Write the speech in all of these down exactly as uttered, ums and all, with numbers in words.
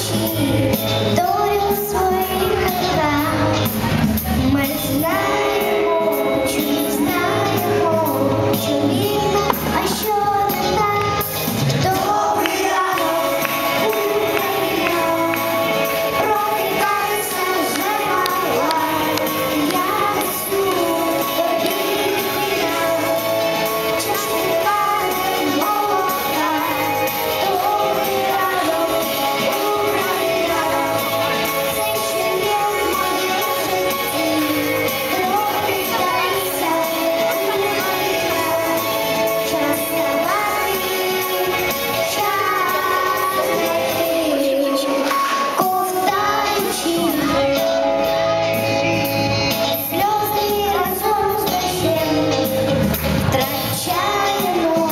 долю своїх руках. Ми знаємо, чи не знаємо, що вірно, а що не так. Добрий ранок, Україна, прокидайся вже мала. Я несу тобі віна, чашка молока. Добрий ранок, Україна, це ще є в моєму житті. Прокидайся, Україна, час вставати, час йти. Ковтаючи сльози разом з дощем, втрачаємо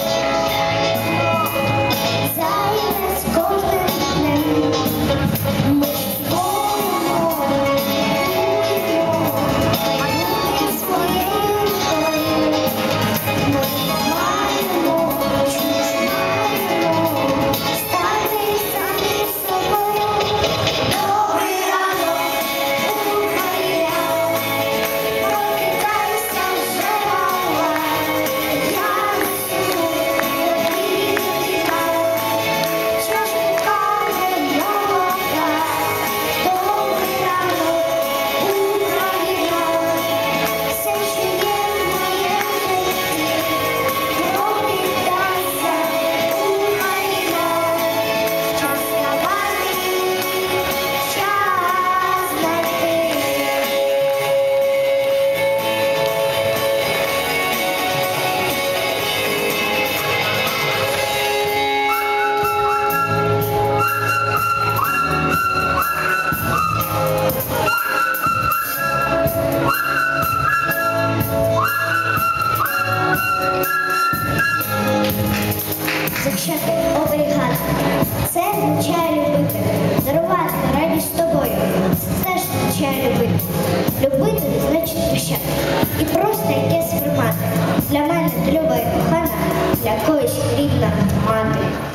зайве з кожним днем. Ми творимо, будемо бути своєю рукою. Ми маємо, чуж маємо стати самі собою. Добрий ранок, Україна, прокидайся вже мала. Я несу тобі віна, чашка молока. Добрий ранок, Україна, все, що є в моєму житті. Прокидайся, Україна, час вставати, час знайти. Захищати, оберігати – це означає любити, дарувати радість з тобою – це теж означає любити. Любити – значить прощати. І просто якесь сприймати. Для мене ти люба і кохана, для когось рідна мати.